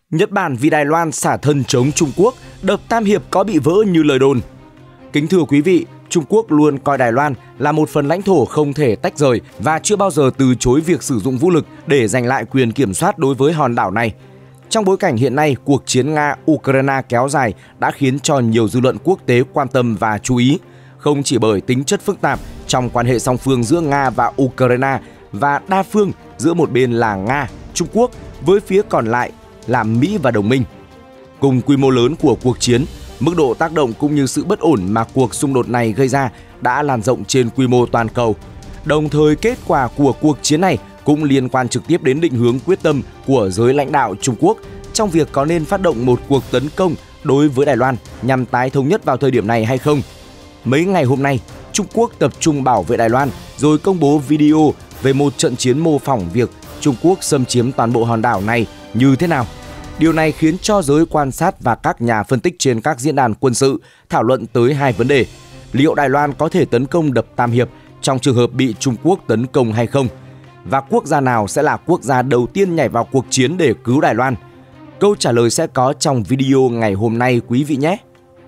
Nhật Bản vì Đài Loan xả thân chống Trung Quốc, đập Tam Hiệp có bị vỡ như lời đồn? Kính thưa quý vị, Trung Quốc luôn coi Đài Loan là một phần lãnh thổ không thể tách rời và chưa bao giờ từ chối việc sử dụng vũ lực để giành lại quyền kiểm soát đối với hòn đảo này. Trong bối cảnh hiện nay, cuộc chiến Nga-Ukraine kéo dài đã khiến cho nhiều dư luận quốc tế quan tâm và chú ý, không chỉ bởi tính chất phức tạp trong quan hệ song phương giữa Nga và Ukraine và đa phương giữa một bên là Nga, Trung Quốc với phía còn lại là Mỹ và đồng minh. Cùng quy mô lớn của cuộc chiến, mức độ tác động cũng như sự bất ổn mà cuộc xung đột này gây ra đã lan rộng trên quy mô toàn cầu. Đồng thời, kết quả của cuộc chiến này cũng liên quan trực tiếp đến định hướng quyết tâm của giới lãnh đạo Trung Quốc trong việc có nên phát động một cuộc tấn công đối với Đài Loan nhằm tái thống nhất vào thời điểm này hay không. Mấy ngày hôm nay, Trung Quốc tập trung bảo vệ Đài Loan rồi công bố video về một trận chiến mô phỏng việc Trung Quốc xâm chiếm toàn bộ hòn đảo này như thế nào. Điều này khiến cho giới quan sát và các nhà phân tích trên các diễn đàn quân sự thảo luận tới hai vấn đề. Liệu Đài Loan có thể tấn công đập Tam Hiệp trong trường hợp bị Trung Quốc tấn công hay không? Và quốc gia nào sẽ là quốc gia đầu tiên nhảy vào cuộc chiến để cứu Đài Loan? Câu trả lời sẽ có trong video ngày hôm nay quý vị nhé!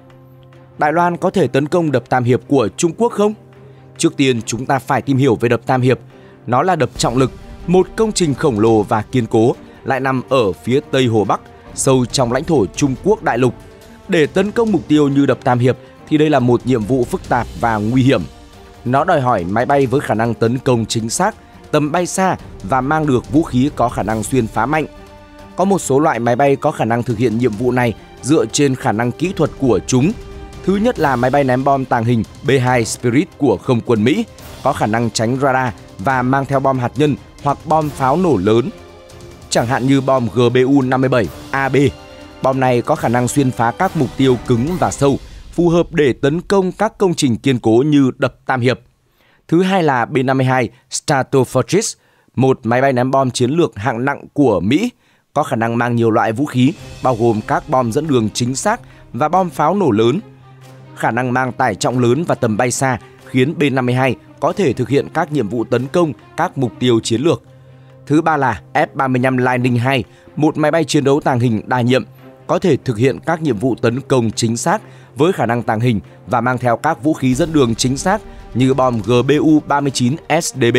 Đài Loan có thể tấn công đập Tam Hiệp của Trung Quốc không? Trước tiên chúng ta phải tìm hiểu về đập Tam Hiệp. Nó là đập trọng lực, một công trình khổng lồ và kiên cố, lại nằm ở phía tây Hồ Bắc, sâu trong lãnh thổ Trung Quốc đại lục. Để tấn công mục tiêu như đập Tam Hiệp thì đây là một nhiệm vụ phức tạp và nguy hiểm. Nó đòi hỏi máy bay với khả năng tấn công chính xác, tầm bay xa và mang được vũ khí có khả năng xuyên phá mạnh. Có một số loại máy bay có khả năng thực hiện nhiệm vụ này dựa trên khả năng kỹ thuật của chúng. Thứ nhất là máy bay ném bom tàng hình B-2 Spirit của Không quân Mỹ, có khả năng tránh radar và mang theo bom hạt nhân hoặc bom pháo nổ lớn, chẳng hạn như bom GBU-57AB. Bom này có khả năng xuyên phá các mục tiêu cứng và sâu, phù hợp để tấn công các công trình kiên cố như đập Tam Hiệp. Thứ hai là B-52 Stratofortress, một máy bay ném bom chiến lược hạng nặng của Mỹ, có khả năng mang nhiều loại vũ khí, bao gồm các bom dẫn đường chính xác và bom pháo nổ lớn. Khả năng mang tải trọng lớn và tầm bay xa khiến B-52 có thể thực hiện các nhiệm vụ tấn công các mục tiêu chiến lược. Thứ ba là F-35 Lightning II, một máy bay chiến đấu tàng hình đa nhiệm, có thể thực hiện các nhiệm vụ tấn công chính xác với khả năng tàng hình và mang theo các vũ khí dẫn đường chính xác như bom GBU-39 SDB.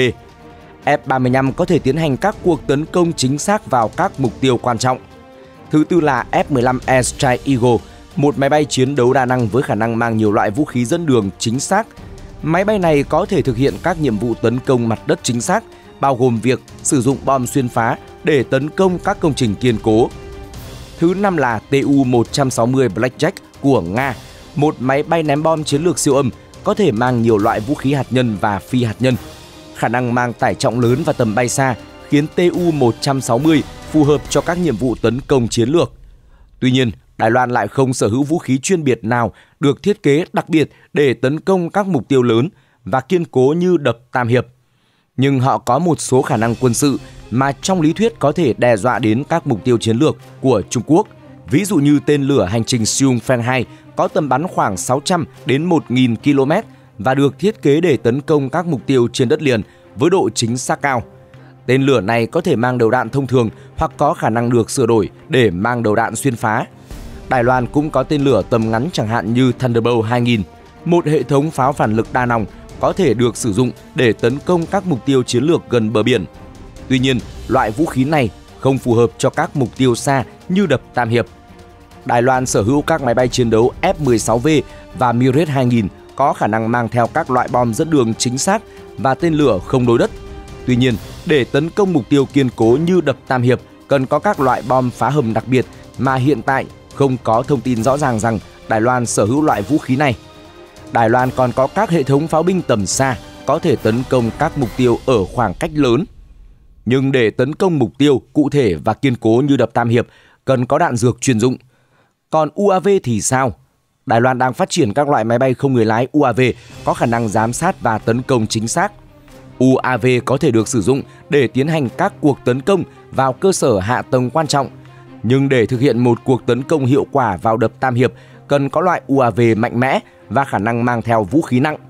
F-35 có thể tiến hành các cuộc tấn công chính xác vào các mục tiêu quan trọng. Thứ tư là F-15 Air Strike Eagle, một máy bay chiến đấu đa năng với khả năng mang nhiều loại vũ khí dẫn đường chính xác. Máy bay này có thể thực hiện các nhiệm vụ tấn công mặt đất chính xác, bao gồm việc sử dụng bom xuyên phá để tấn công các công trình kiên cố. Thứ năm là Tu-160 Blackjack của Nga, một máy bay ném bom chiến lược siêu âm có thể mang nhiều loại vũ khí hạt nhân và phi hạt nhân. Khả năng mang tải trọng lớn và tầm bay xa khiến Tu-160 phù hợp cho các nhiệm vụ tấn công chiến lược. Tuy nhiên, Đài Loan lại không sở hữu vũ khí chuyên biệt nào được thiết kế đặc biệt để tấn công các mục tiêu lớn và kiên cố như đập Tam Hiệp. Nhưng họ có một số khả năng quân sự mà trong lý thuyết có thể đe dọa đến các mục tiêu chiến lược của Trung Quốc. Ví dụ như tên lửa hành trình Xiongfen 2 có tầm bắn khoảng 600 đến 1.000 km và được thiết kế để tấn công các mục tiêu trên đất liền với độ chính xác cao. Tên lửa này có thể mang đầu đạn thông thường hoặc có khả năng được sửa đổi để mang đầu đạn xuyên phá. Đài Loan cũng có tên lửa tầm ngắn chẳng hạn như Thunderbolt 2000, một hệ thống pháo phản lực đa nòng có thể được sử dụng để tấn công các mục tiêu chiến lược gần bờ biển. Tuy nhiên, loại vũ khí này không phù hợp cho các mục tiêu xa như đập Tam Hiệp. Đài Loan sở hữu các máy bay chiến đấu F-16V và Mirage 2000 có khả năng mang theo các loại bom dẫn đường chính xác và tên lửa không đối đất. Tuy nhiên, để tấn công mục tiêu kiên cố như đập Tam Hiệp cần có các loại bom phá hầm đặc biệt mà hiện tại không có thông tin rõ ràng rằng Đài Loan sở hữu loại vũ khí này. Đài Loan còn có các hệ thống pháo binh tầm xa có thể tấn công các mục tiêu ở khoảng cách lớn. Nhưng để tấn công mục tiêu cụ thể và kiên cố như đập Tam Hiệp cần có đạn dược chuyên dụng. Còn UAV thì sao? Đài Loan đang phát triển các loại máy bay không người lái UAV có khả năng giám sát và tấn công chính xác. UAV có thể được sử dụng để tiến hành các cuộc tấn công vào cơ sở hạ tầng quan trọng. Nhưng để thực hiện một cuộc tấn công hiệu quả vào đập Tam Hiệp cần có loại UAV mạnh mẽ và khả năng mang theo vũ khí nặng.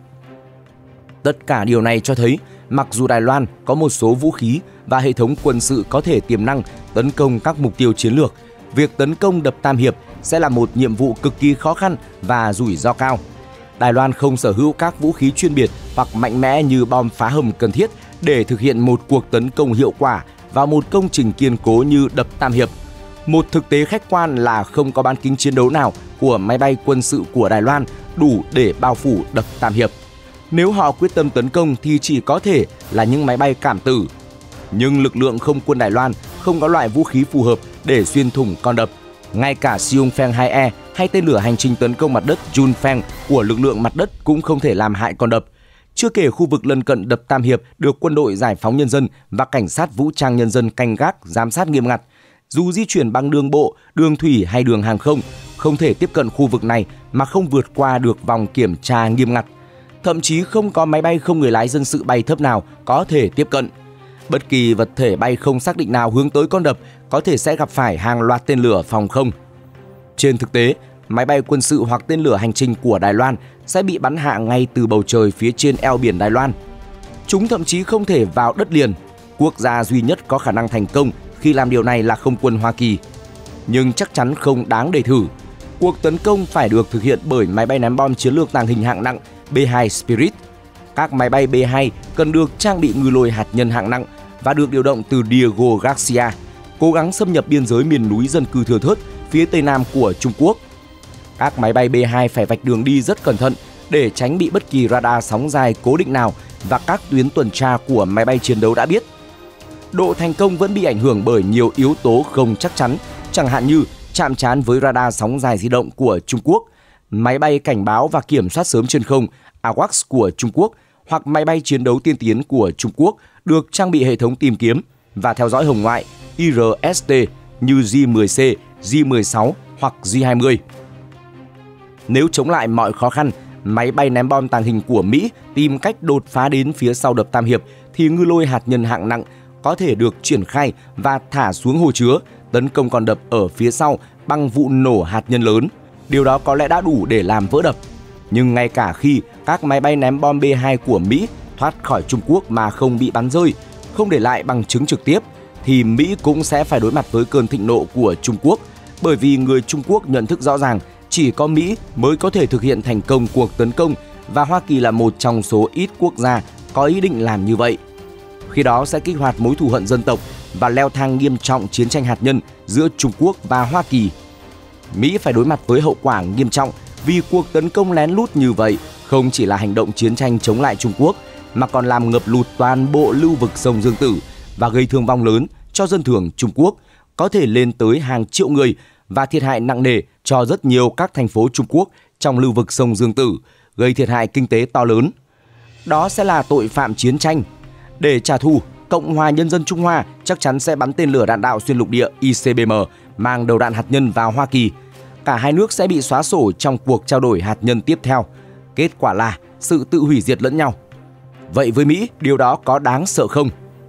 Tất cả điều này cho thấy mặc dù Đài Loan có một số vũ khí và hệ thống quân sự có thể tiềm năng tấn công các mục tiêu chiến lược, việc tấn công đập Tam Hiệp sẽ là một nhiệm vụ cực kỳ khó khăn và rủi ro cao. Đài Loan không sở hữu các vũ khí chuyên biệt hoặc mạnh mẽ như bom phá hầm cần thiết để thực hiện một cuộc tấn công hiệu quả vào một công trình kiên cố như đập Tam Hiệp. Một thực tế khách quan là không có bán kính chiến đấu nào của máy bay quân sự của Đài Loan đủ để bao phủ đập Tam Hiệp. Nếu họ quyết tâm tấn công thì chỉ có thể là những máy bay cảm tử. Nhưng lực lượng không quân Đài Loan không có loại vũ khí phù hợp để xuyên thủng con đập. Ngay cả Xiongfeng 2E hay tên lửa hành trình tấn công mặt đất Junfeng của lực lượng mặt đất cũng không thể làm hại con đập. Chưa kể khu vực lân cận đập Tam Hiệp được Quân đội Giải phóng Nhân dân và Cảnh sát Vũ trang Nhân dân canh gác, giám sát nghiêm ngặt. Dù di chuyển bằng đường bộ, đường thủy hay đường hàng không thể tiếp cận khu vực này mà không vượt qua được vòng kiểm tra nghiêm ngặt. Thậm chí không có máy bay không người lái dân sự bay thấp nào có thể tiếp cận. Bất kỳ vật thể bay không xác định nào hướng tới con đập có thể sẽ gặp phải hàng loạt tên lửa phòng không. Trên thực tế, máy bay quân sự hoặc tên lửa hành trình của Đài Loan sẽ bị bắn hạ ngay từ bầu trời phía trên eo biển Đài Loan. Chúng thậm chí không thể vào đất liền. Quốc gia duy nhất có khả năng thành công khi làm điều này là không quân Hoa Kỳ. Nhưng chắc chắn không đáng để thử. Cuộc tấn công phải được thực hiện bởi máy bay ném bom chiến lược tàng hình hạng nặng B-2 Spirit. Các máy bay B-2 cần được trang bị ngư lôi hạt nhân hạng nặng và được điều động từ Diego Garcia, cố gắng xâm nhập biên giới miền núi dân cư thưa thớt phía tây nam của Trung Quốc. Các máy bay B-2 phải vạch đường đi rất cẩn thận để tránh bị bất kỳ radar sóng dài cố định nào và các tuyến tuần tra của máy bay chiến đấu đã biết. Độ thành công vẫn bị ảnh hưởng bởi nhiều yếu tố không chắc chắn, chẳng hạn như chạm trán với radar sóng dài di động của Trung Quốc, máy bay cảnh báo và kiểm soát sớm trên không AWACS của Trung Quốc hoặc máy bay chiến đấu tiên tiến của Trung Quốc được trang bị hệ thống tìm kiếm và theo dõi hồng ngoại IRST như J-10C, J-16 hoặc J-20. Nếu chống lại mọi khó khăn, máy bay ném bom tàng hình của Mỹ tìm cách đột phá đến phía sau đập Tam Hiệp thì ngư lôi hạt nhân hạng nặng có thể được triển khai và thả xuống hồ chứa, tấn công con đập ở phía sau bằng vụ nổ hạt nhân lớn. Điều đó có lẽ đã đủ để làm vỡ đập. Nhưng ngay cả khi các máy bay ném bom B-2 của Mỹ thoát khỏi Trung Quốc mà không bị bắn rơi, không để lại bằng chứng trực tiếp, thì Mỹ cũng sẽ phải đối mặt với cơn thịnh nộ của Trung Quốc, bởi vì người Trung Quốc nhận thức rõ ràng chỉ có Mỹ mới có thể thực hiện thành công cuộc tấn công và Hoa Kỳ là một trong số ít quốc gia có ý định làm như vậy. Khi đó sẽ kích hoạt mối thù hận dân tộc và leo thang nghiêm trọng chiến tranh hạt nhân giữa Trung Quốc và Hoa Kỳ. Mỹ phải đối mặt với hậu quả nghiêm trọng vì cuộc tấn công lén lút như vậy không chỉ là hành động chiến tranh chống lại Trung Quốc mà còn làm ngập lụt toàn bộ lưu vực sông Dương Tử và gây thương vong lớn cho dân thường Trung Quốc, có thể lên tới hàng triệu người và thiệt hại nặng nề cho rất nhiều các thành phố Trung Quốc trong lưu vực sông Dương Tử, gây thiệt hại kinh tế to lớn. Đó sẽ là tội phạm chiến tranh. Để trả thù, Cộng hòa Nhân dân Trung Hoa chắc chắn sẽ bắn tên lửa đạn đạo xuyên lục địa ICBM mang đầu đạn hạt nhân vào Hoa Kỳ. Cả hai nước sẽ bị xóa sổ trong cuộc trao đổi hạt nhân tiếp theo. Kết quả là sự tự hủy diệt lẫn nhau. Vậy với Mỹ, điều đó có đáng sợ không?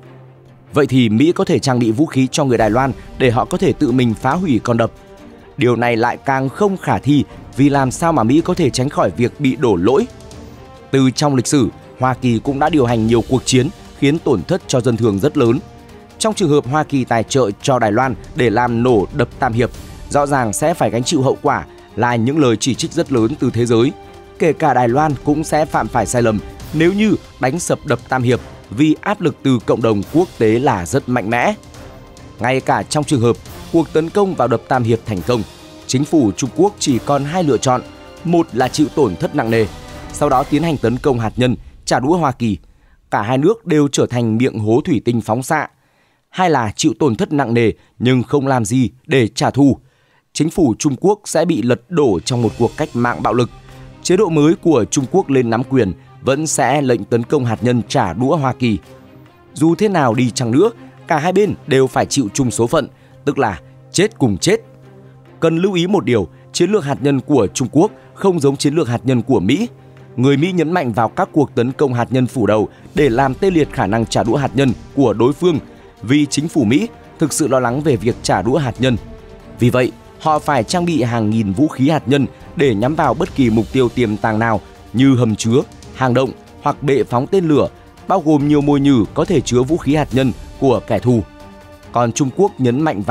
Vậy thì Mỹ có thể trang bị vũ khí cho người Đài Loan để họ có thể tự mình phá hủy con đập. Điều này lại càng không khả thi vì làm sao mà Mỹ có thể tránh khỏi việc bị đổ lỗi. Từ trong lịch sử, Hoa Kỳ cũng đã điều hành nhiều cuộc chiến khiến tổn thất cho dân thường rất lớn. Trong trường hợp Hoa Kỳ tài trợ cho Đài Loan để làm nổ đập Tam Hiệp, rõ ràng sẽ phải gánh chịu hậu quả là những lời chỉ trích rất lớn từ thế giới. Kể cả Đài Loan cũng sẽ phạm phải sai lầm nếu như đánh sập đập Tam Hiệp vì áp lực từ cộng đồng quốc tế là rất mạnh mẽ. Ngay cả trong trường hợp cuộc tấn công vào đập Tam Hiệp thành công, chính phủ Trung Quốc chỉ còn hai lựa chọn. Một là chịu tổn thất nặng nề, sau đó tiến hành tấn công hạt nhân, trả đũa Hoa Kỳ. Cả hai nước đều trở thành miệng hố thủy tinh phóng xạ. Hai là chịu tổn thất nặng nề nhưng không làm gì để trả thù. Chính phủ Trung Quốc sẽ bị lật đổ trong một cuộc cách mạng bạo lực. Chế độ mới của Trung Quốc lên nắm quyền vẫn sẽ lệnh tấn công hạt nhân trả đũa Hoa Kỳ. Dù thế nào đi chăng nữa, cả hai bên đều phải chịu chung số phận, tức là chết cùng chết. Cần lưu ý một điều, chiến lược hạt nhân của Trung Quốc không giống chiến lược hạt nhân của Mỹ. Người Mỹ nhấn mạnh vào các cuộc tấn công hạt nhân phủ đầu để làm tê liệt khả năng trả đũa hạt nhân của đối phương vì chính phủ Mỹ thực sự lo lắng về việc trả đũa hạt nhân. Vì vậy, họ phải trang bị hàng nghìn vũ khí hạt nhân để nhắm vào bất kỳ mục tiêu tiềm tàng nào như hầm chứa, hang động hoặc bệ phóng tên lửa, bao gồm nhiều mồi nhử có thể chứa vũ khí hạt nhân của kẻ thù. Còn Trung Quốc nhấn mạnh vào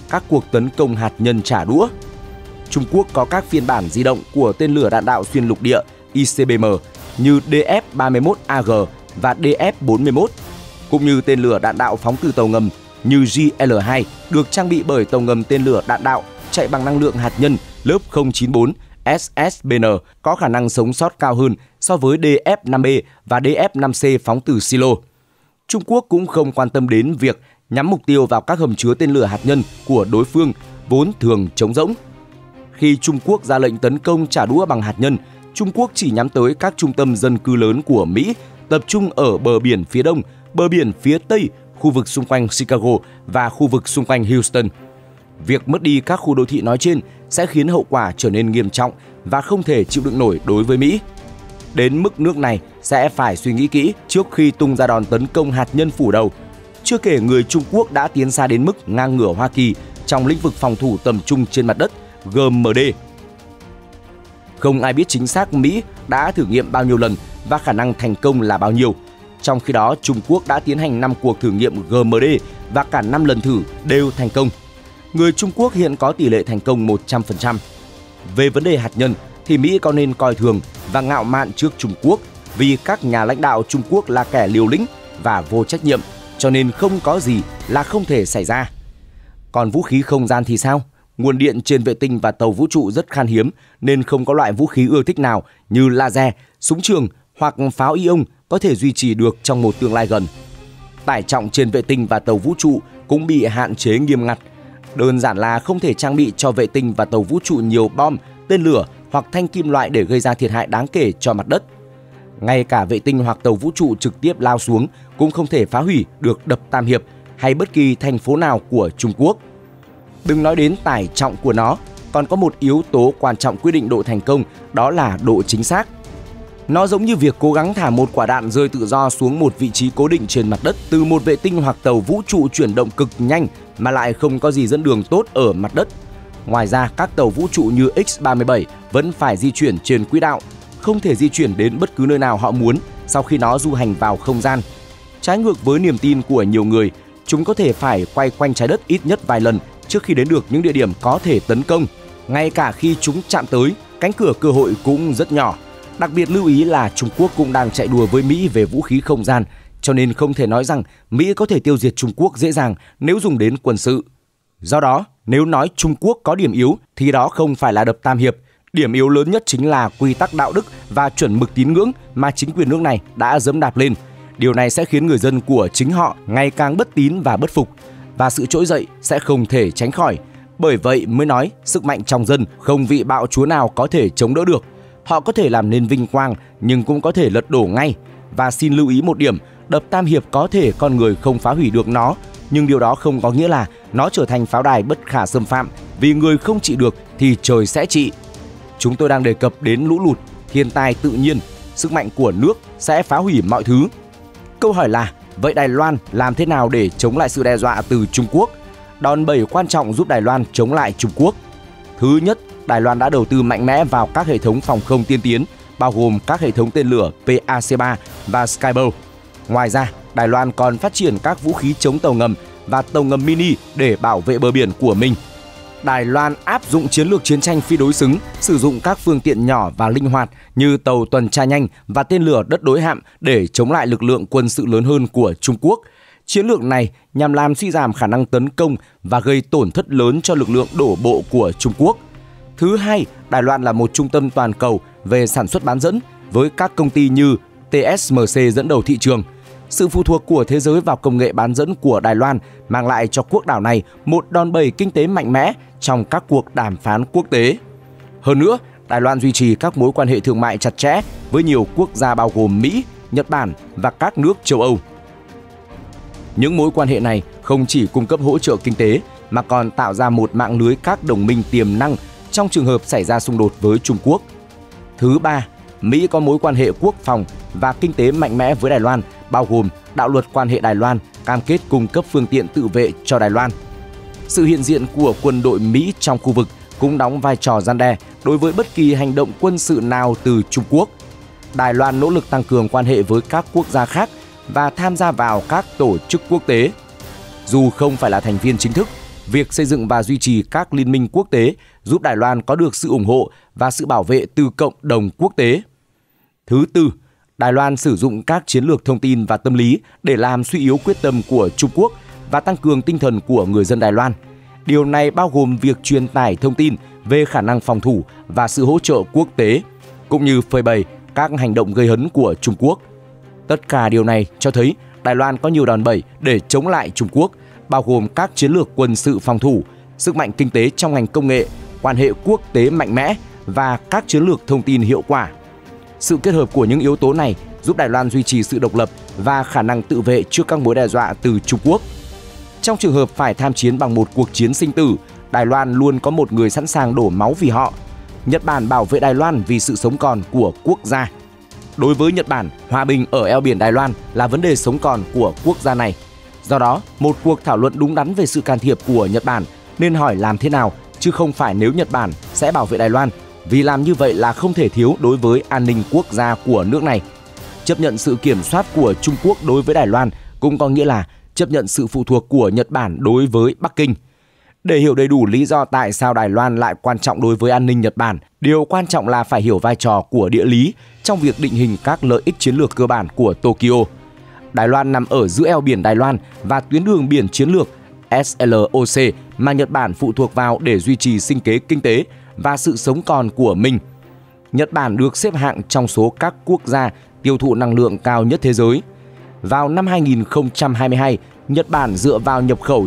các cuộc tấn công hạt nhân trả đũa. Trung Quốc có các phiên bản di động của tên lửa đạn đạo xuyên lục địa ICBM như DF-31AG và DF-41, cũng như tên lửa đạn đạo phóng từ tàu ngầm như JL-2 được trang bị bởi tàu ngầm tên lửa đạn đạo chạy bằng năng lượng hạt nhân lớp 094 SSBN có khả năng sống sót cao hơn so với DF-5B và DF-5C phóng từ silo. Trung Quốc cũng không quan tâm đến việc nhắm mục tiêu vào các hầm chứa tên lửa hạt nhân của đối phương vốn thường trống rỗng. Khi Trung Quốc ra lệnh tấn công trả đũa bằng hạt nhân, Trung Quốc chỉ nhắm tới các trung tâm dân cư lớn của Mỹ, tập trung ở bờ biển phía đông, bờ biển phía tây, khu vực xung quanh Chicago và khu vực xung quanh Houston. Việc mất đi các khu đô thị nói trên sẽ khiến hậu quả trở nên nghiêm trọng và không thể chịu đựng nổi đối với Mỹ. Đến mức nước này sẽ phải suy nghĩ kỹ trước khi tung ra đòn tấn công hạt nhân phủ đầu. Chưa kể người Trung Quốc đã tiến xa đến mức ngang ngửa Hoa Kỳ trong lĩnh vực phòng thủ tầm trung trên mặt đất GMD. Không ai biết chính xác Mỹ đã thử nghiệm bao nhiêu lần và khả năng thành công là bao nhiêu. Trong khi đó, Trung Quốc đã tiến hành 5 cuộc thử nghiệm GMD và cả 5 lần thử đều thành công. Người Trung Quốc hiện có tỷ lệ thành công 100%. Về vấn đề hạt nhân thì Mỹ có nên coi thường và ngạo mạn trước Trung Quốc vì các nhà lãnh đạo Trung Quốc là kẻ liều lĩnh và vô trách nhiệm, cho nên không có gì là không thể xảy ra. Còn vũ khí không gian thì sao? Nguồn điện trên vệ tinh và tàu vũ trụ rất khan hiếm nên không có loại vũ khí ưa thích nào như laser, súng trường hoặc pháo ion có thể duy trì được trong một tương lai gần. Tải trọng trên vệ tinh và tàu vũ trụ cũng bị hạn chế nghiêm ngặt. Đơn giản là không thể trang bị cho vệ tinh và tàu vũ trụ nhiều bom, tên lửa hoặc thanh kim loại để gây ra thiệt hại đáng kể cho mặt đất. Ngay cả vệ tinh hoặc tàu vũ trụ trực tiếp lao xuống cũng không thể phá hủy được đập Tam Hiệp hay bất kỳ thành phố nào của Trung Quốc. Đừng nói đến tải trọng của nó, còn có một yếu tố quan trọng quyết định độ thành công, đó là độ chính xác. Nó giống như việc cố gắng thả một quả đạn rơi tự do xuống một vị trí cố định trên mặt đất từ một vệ tinh hoặc tàu vũ trụ chuyển động cực nhanh mà lại không có gì dẫn đường tốt ở mặt đất. Ngoài ra, các tàu vũ trụ như X-37 vẫn phải di chuyển trên quỹ đạo, không thể di chuyển đến bất cứ nơi nào họ muốn sau khi nó du hành vào không gian. Trái ngược với niềm tin của nhiều người, chúng có thể phải quay quanh trái đất ít nhất vài lần trước khi đến được những địa điểm có thể tấn công. Ngay cả khi chúng chạm tới, cánh cửa cơ hội cũng rất nhỏ. Đặc biệt lưu ý là Trung Quốc cũng đang chạy đua với Mỹ về vũ khí không gian, cho nên không thể nói rằng Mỹ có thể tiêu diệt Trung Quốc dễ dàng nếu dùng đến quân sự. Do đó, nếu nói Trung Quốc có điểm yếu thì đó không phải là đập Tam Hiệp. Điểm yếu lớn nhất chính là quy tắc đạo đức và chuẩn mực tín ngưỡng mà chính quyền nước này đã giẫm đạp lên. Điều này sẽ khiến người dân của chính họ ngày càng bất tín và bất phục, và sự trỗi dậy sẽ không thể tránh khỏi. Bởi vậy mới nói sức mạnh trong dân không vị bạo chúa nào có thể chống đỡ được. Họ có thể làm nên vinh quang nhưng cũng có thể lật đổ ngay. Và xin lưu ý một điểm, đập Tam Hiệp có thể con người không phá hủy được nó, nhưng điều đó không có nghĩa là nó trở thành pháo đài bất khả xâm phạm, vì người không trị được thì trời sẽ trị. Chúng tôi đang đề cập đến lũ lụt, thiên tai tự nhiên, sức mạnh của nước sẽ phá hủy mọi thứ. Câu hỏi là, vậy Đài Loan làm thế nào để chống lại sự đe dọa từ Trung Quốc? Đòn bẩy quan trọng giúp Đài Loan chống lại Trung Quốc. Thứ nhất, Đài Loan đã đầu tư mạnh mẽ vào các hệ thống phòng không tiên tiến, bao gồm các hệ thống tên lửa PAC-3 và Skybow. Ngoài ra, Đài Loan còn phát triển các vũ khí chống tàu ngầm và tàu ngầm mini để bảo vệ bờ biển của mình. Đài Loan áp dụng chiến lược chiến tranh phi đối xứng, sử dụng các phương tiện nhỏ và linh hoạt như tàu tuần tra nhanh và tên lửa đất đối hạm để chống lại lực lượng quân sự lớn hơn của Trung Quốc. Chiến lược này nhằm làm suy giảm khả năng tấn công và gây tổn thất lớn cho lực lượng đổ bộ của Trung Quốc. Thứ hai, Đài Loan là một trung tâm toàn cầu về sản xuất bán dẫn với các công ty như TSMC dẫn đầu thị trường. Sự phụ thuộc của thế giới vào công nghệ bán dẫn của Đài Loan mang lại cho quốc đảo này một đòn bẩy kinh tế mạnh mẽ trong các cuộc đàm phán quốc tế. Hơn nữa, Đài Loan duy trì các mối quan hệ thương mại chặt chẽ với nhiều quốc gia bao gồm Mỹ, Nhật Bản và các nước châu Âu. Những mối quan hệ này không chỉ cung cấp hỗ trợ kinh tế mà còn tạo ra một mạng lưới các đồng minh tiềm năng trong trường hợp xảy ra xung đột với Trung Quốc. Thứ ba, Mỹ có mối quan hệ quốc phòng và kinh tế mạnh mẽ với Đài Loan, bao gồm đạo luật quan hệ Đài Loan, cam kết cung cấp phương tiện tự vệ cho Đài Loan. Sự hiện diện của quân đội Mỹ trong khu vực cũng đóng vai trò răn đe đối với bất kỳ hành động quân sự nào từ Trung Quốc. Đài Loan nỗ lực tăng cường quan hệ với các quốc gia khác và tham gia vào các tổ chức quốc tế. Dù không phải là thành viên chính thức, việc xây dựng và duy trì các liên minh quốc tế giúp Đài Loan có được sự ủng hộ và sự bảo vệ từ cộng đồng quốc tế. Thứ tư, Đài Loan sử dụng các chiến lược thông tin và tâm lý để làm suy yếu quyết tâm của Trung Quốc và tăng cường tinh thần của người dân Đài Loan. Điều này bao gồm việc truyền tải thông tin về khả năng phòng thủ và sự hỗ trợ quốc tế, cũng như phơi bày các hành động gây hấn của Trung Quốc. Tất cả điều này cho thấy Đài Loan có nhiều đòn bẩy để chống lại Trung Quốc, bao gồm các chiến lược quân sự phòng thủ, sức mạnh kinh tế trong ngành công nghệ, quan hệ quốc tế mạnh mẽ và các chiến lược thông tin hiệu quả. Sự kết hợp của những yếu tố này giúp Đài Loan duy trì sự độc lập và khả năng tự vệ trước các mối đe dọa từ Trung Quốc. Trong trường hợp phải tham chiến bằng một cuộc chiến sinh tử, Đài Loan luôn có một người sẵn sàng đổ máu vì họ. Nhật Bản bảo vệ Đài Loan vì sự sống còn của quốc gia. Đối với Nhật Bản, hòa bình ở eo biển Đài Loan là vấn đề sống còn của quốc gia này. Do đó, một cuộc thảo luận đúng đắn về sự can thiệp của Nhật Bản nên hỏi làm thế nào, chứ không phải nếu Nhật Bản sẽ bảo vệ Đài Loan, vì làm như vậy là không thể thiếu đối với an ninh quốc gia của nước này. Chấp nhận sự kiểm soát của Trung Quốc đối với Đài Loan cũng có nghĩa là chấp nhận sự phụ thuộc của Nhật Bản đối với Bắc Kinh. Để hiểu đầy đủ lý do tại sao Đài Loan lại quan trọng đối với an ninh Nhật Bản, điều quan trọng là phải hiểu vai trò của địa lý trong việc định hình các lợi ích chiến lược cơ bản của Tokyo. Đài Loan nằm ở giữa eo biển Đài Loan và tuyến đường biển chiến lược SLOC mà Nhật Bản phụ thuộc vào để duy trì sinh kế kinh tế và sự sống còn của mình. Nhật Bản được xếp hạng trong số các quốc gia tiêu thụ năng lượng cao nhất thế giới. Vào năm 2022, Nhật Bản dựa vào nhập khẩu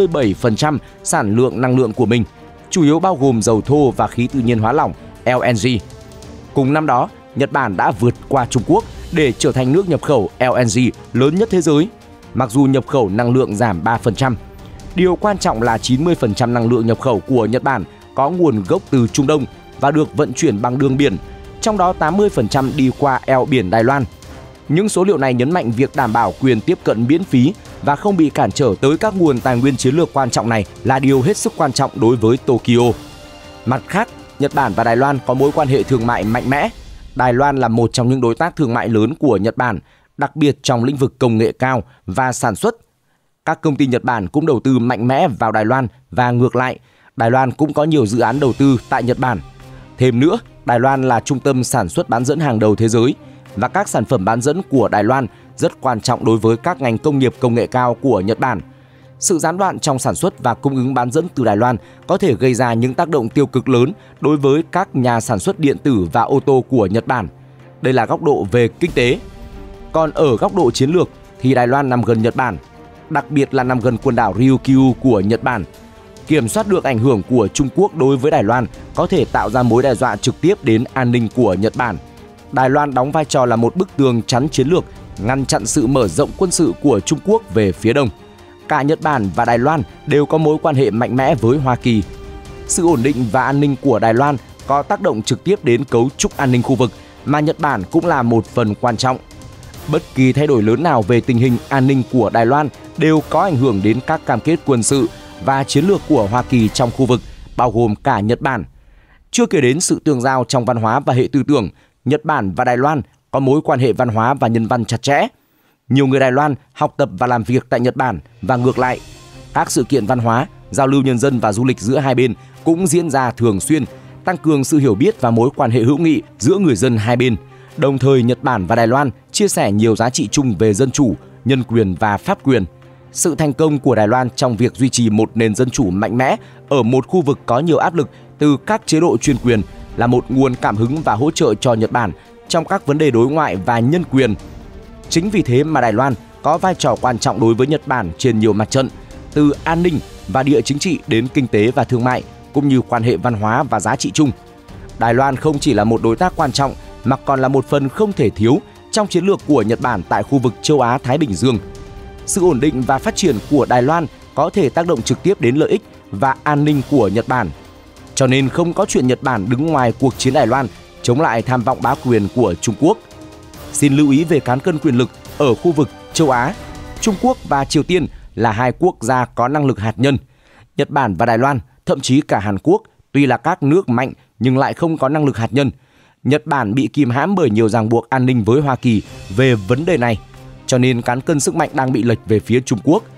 97% sản lượng năng lượng của mình, chủ yếu bao gồm dầu thô và khí tự nhiên hóa lỏng LNG. Cùng năm đó, Nhật Bản đã vượt qua Trung Quốc để trở thành nước nhập khẩu LNG lớn nhất thế giới, mặc dù nhập khẩu năng lượng giảm 3%. Điều quan trọng là 90% năng lượng nhập khẩu của Nhật Bản có nguồn gốc từ Trung Đông và được vận chuyển bằng đường biển, trong đó 80% đi qua eo biển Đài Loan. Những số liệu này nhấn mạnh việc đảm bảo quyền tiếp cận miễn phí và không bị cản trở tới các nguồn tài nguyên chiến lược quan trọng này là điều hết sức quan trọng đối với Tokyo. Mặt khác, Nhật Bản và Đài Loan có mối quan hệ thương mại mạnh mẽ. Đài Loan là một trong những đối tác thương mại lớn của Nhật Bản, đặc biệt trong lĩnh vực công nghệ cao và sản xuất. Các công ty Nhật Bản cũng đầu tư mạnh mẽ vào Đài Loan và ngược lại, Đài Loan cũng có nhiều dự án đầu tư tại Nhật Bản. Thêm nữa, Đài Loan là trung tâm sản xuất bán dẫn hàng đầu thế giới và các sản phẩm bán dẫn của Đài Loan rất quan trọng đối với các ngành công nghiệp công nghệ cao của Nhật Bản. Sự gián đoạn trong sản xuất và cung ứng bán dẫn từ Đài Loan có thể gây ra những tác động tiêu cực lớn đối với các nhà sản xuất điện tử và ô tô của Nhật Bản. Đây là góc độ về kinh tế. Còn ở góc độ chiến lược thì Đài Loan nằm gần Nhật Bản, đặc biệt là nằm gần quần đảo Ryukyu của Nhật Bản. Kiểm soát được ảnh hưởng của Trung Quốc đối với Đài Loan có thể tạo ra mối đe dọa trực tiếp đến an ninh của Nhật Bản. Đài Loan đóng vai trò là một bức tường chắn chiến lược, ngăn chặn sự mở rộng quân sự của Trung Quốc về phía đông. Cả Nhật Bản và Đài Loan đều có mối quan hệ mạnh mẽ với Hoa Kỳ. Sự ổn định và an ninh của Đài Loan có tác động trực tiếp đến cấu trúc an ninh khu vực mà Nhật Bản cũng là một phần quan trọng. Bất kỳ thay đổi lớn nào về tình hình an ninh của Đài Loan đều có ảnh hưởng đến các cam kết quân sự và chiến lược của Hoa Kỳ trong khu vực, bao gồm cả Nhật Bản. Chưa kể đến sự tương giao trong văn hóa và hệ tư tưởng, Nhật Bản và Đài Loan có mối quan hệ văn hóa và nhân văn chặt chẽ. Nhiều người Đài Loan học tập và làm việc tại Nhật Bản và ngược lại. Các sự kiện văn hóa, giao lưu nhân dân và du lịch giữa hai bên cũng diễn ra thường xuyên, tăng cường sự hiểu biết và mối quan hệ hữu nghị giữa người dân hai bên. Đồng thời, Nhật Bản và Đài Loan chia sẻ nhiều giá trị chung về dân chủ, nhân quyền và pháp quyền. Sự thành công của Đài Loan trong việc duy trì một nền dân chủ mạnh mẽ ở một khu vực có nhiều áp lực từ các chế độ chuyên quyền là một nguồn cảm hứng và hỗ trợ cho Nhật Bản trong các vấn đề đối ngoại và nhân quyền. Chính vì thế mà Đài Loan có vai trò quan trọng đối với Nhật Bản trên nhiều mặt trận, từ an ninh và địa chính trị đến kinh tế và thương mại, cũng như quan hệ văn hóa và giá trị chung. Đài Loan không chỉ là một đối tác quan trọng mà còn là một phần không thể thiếu trong chiến lược của Nhật Bản tại khu vực châu Á-Thái Bình Dương. Sự ổn định và phát triển của Đài Loan có thể tác động trực tiếp đến lợi ích và an ninh của Nhật Bản. Cho nên không có chuyện Nhật Bản đứng ngoài cuộc chiến Đài Loan chống lại tham vọng bá quyền của Trung Quốc. Xin lưu ý về cán cân quyền lực ở khu vực châu Á. Trung Quốc và Triều Tiên là hai quốc gia có năng lực hạt nhân. Nhật Bản và Đài Loan, thậm chí cả Hàn Quốc, tuy là các nước mạnh nhưng lại không có năng lực hạt nhân. Nhật Bản bị kìm hãm bởi nhiều ràng buộc an ninh với Hoa Kỳ về vấn đề này, cho nên cán cân sức mạnh đang bị lệch về phía Trung Quốc.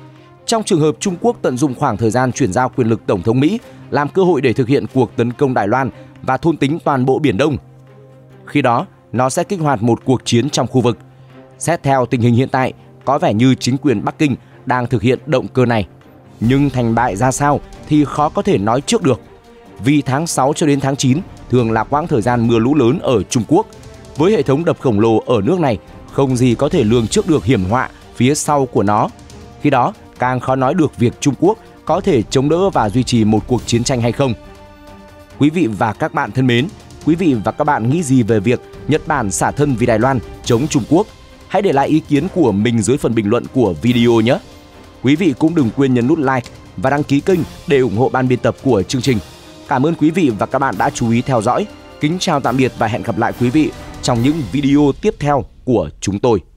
trong trường hợp Trung Quốc tận dụng khoảng thời gian chuyển giao quyền lực Tổng thống Mỹ làm cơ hội để thực hiện cuộc tấn công Đài Loan và thôn tính toàn bộ Biển Đông. Khi đó, nó sẽ kích hoạt một cuộc chiến trong khu vực. Xét theo tình hình hiện tại, có vẻ như chính quyền Bắc Kinh đang thực hiện động cơ này. Nhưng thành bại ra sao thì khó có thể nói trước được. Vì tháng 6 cho đến tháng 9 thường là quãng thời gian mưa lũ lớn ở Trung Quốc. Với hệ thống đập khổng lồ ở nước này, không gì có thể lường trước được hiểm họa phía sau của nó. Khi đó, càng khó nói được việc Trung Quốc có thể chống đỡ và duy trì một cuộc chiến tranh hay không. Quý vị và các bạn thân mến, quý vị và các bạn nghĩ gì về việc Nhật Bản xả thân vì Đài Loan chống Trung Quốc? Hãy để lại ý kiến của mình dưới phần bình luận của video nhé! Quý vị cũng đừng quên nhấn nút like và đăng ký kênh để ủng hộ ban biên tập của chương trình. Cảm ơn quý vị và các bạn đã chú ý theo dõi. Kính chào tạm biệt và hẹn gặp lại quý vị trong những video tiếp theo của chúng tôi.